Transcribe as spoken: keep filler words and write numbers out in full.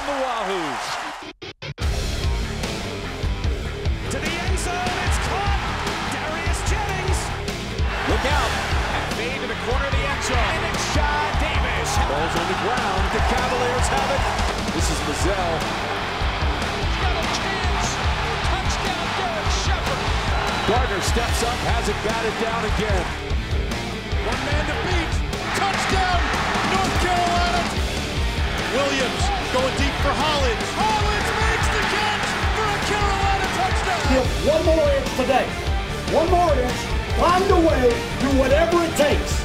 from the Wahoos. To the end zone, it's caught. Darius Jennings. Look out. And fade to the corner of the end zone. And it's Sean Davis. Ball's on the ground. The Cavaliers have it. This is Mazzell. He's got a chance. Touchdown, Derek Shepard. Gardner steps up, has it batted down again. One man to beat. Touchdown, North Carolina. Williams going deep for Hollins. Hollins makes the catch for a Carolina touchdown. Give one more inch today. One more inch. Find a way. Do whatever it takes.